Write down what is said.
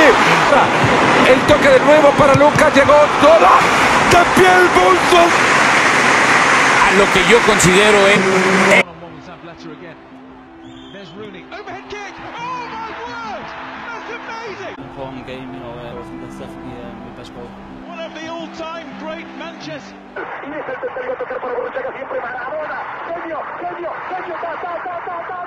El toque de nuevo para Lucas, llegó Zola, de pie el bolso. A lo que yo considero important game, you know, that's definitely the best goal. One of the all-time great Manchester. Y es el tercer gol para Borruchaga, siempre Maradona. Genio, genio, genio, ta, ta, ta, ta, ta.